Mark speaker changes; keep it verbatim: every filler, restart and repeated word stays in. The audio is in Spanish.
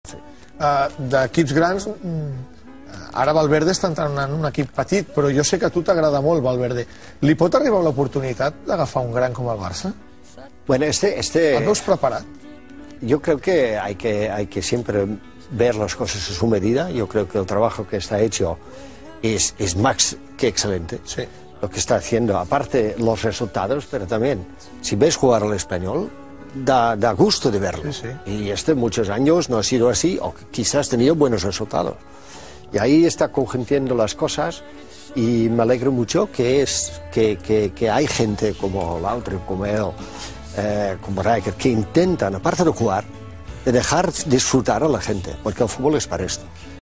Speaker 1: Sí.
Speaker 2: Uh, D'equips grans, ara Valverde està entrant en un equip petit, però jo sé que a tu t'agrada molt Valverde. Li pot arribar l'oportunitat d'agafar un gran com el Barça?
Speaker 1: Bueno, este, este...
Speaker 2: ¿El veus preparat?
Speaker 1: Yo creo que hay, que hay que siempre ver las cosas a su medida. Yo creo que el trabajo que está hecho es, es más que excelente.
Speaker 2: Sí.
Speaker 1: Lo que está haciendo, aparte los resultados, pero también, si ves jugar al Espanyol, da, da gusto de verlo.
Speaker 2: Sí, sí.
Speaker 1: Y este muchos años no ha sido así, o quizás ha tenido buenos resultados. Y ahí está conjuntiendo las cosas, y me alegro mucho que, es, que, que, que hay gente como Laudrup, como él, eh, como Rijkaard, que intentan, aparte de jugar, de dejar disfrutar a la gente, porque el fútbol es para esto.